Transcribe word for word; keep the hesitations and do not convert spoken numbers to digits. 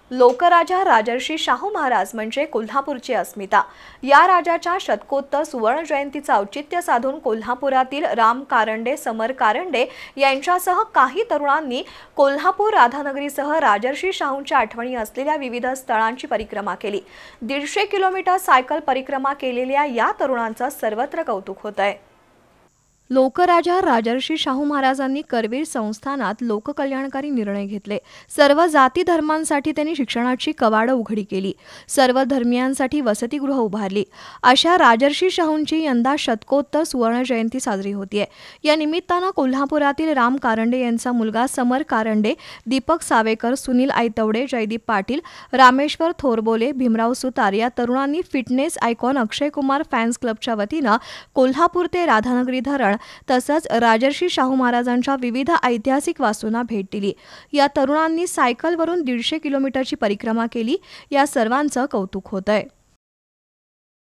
लोकराजा राजर्षी शाहू महाराज म्हणजे कोल्हापूरची अस्मिता। या राजाच्या शतकोत्तर सुवर्ण जयंतीचे औचित्य साधून कोल्हापुरातील राम कारंडे, समर कारंडे यांच्यासह काही तरुणांनी कोल्हापूर राधानगरीसह राजर्षी शाहूंच्या आठवणी असलेल्या विविध स्थळांची परिक्रमा केली। दीडशे किलोमीटर सायकल परिक्रमा केलेल्या या तरुणांचं सर्वत्र कौतुक होत आहे। लोकराजा राजर्षी शाहू महाराजांनी करवीर संस्थानात लोककल्याणकारी निर्णय घेतले। सर्व जाती धर्मांसाठी त्यांनी शिक्षणाची कवाडं उघडी केली। सर्व धर्मियांसाठी वसतिगृह उभारली। अशा राजर्षी शाहूंची यंदा शतकोत्तर सुवर्ण जयंती साजरी होतीये। या निमित्तानं कोल्हापुरातील राम कारंडे यांचा मुलगा समर कारंडे, दीपक सावेकर, सुनील आयतवडे, जयदीप पाटील, रामेश्वर थोरबोले, भीमराव सुतार या तरुणांनी fitness icon Akshay Kumar fans क्लबच्या वतीनं कोल्हापूर ते राधानगरी धरण तसंच राजर्षी शाहू महाराजांच्या विविध ऐतिहासिक वास्तूंना भेट दिली। या तरुणांनी सायकलवरून दीडशे किलोमीटरची परिक्रमा केली। या सर्वांचं कौतुक होत आहे।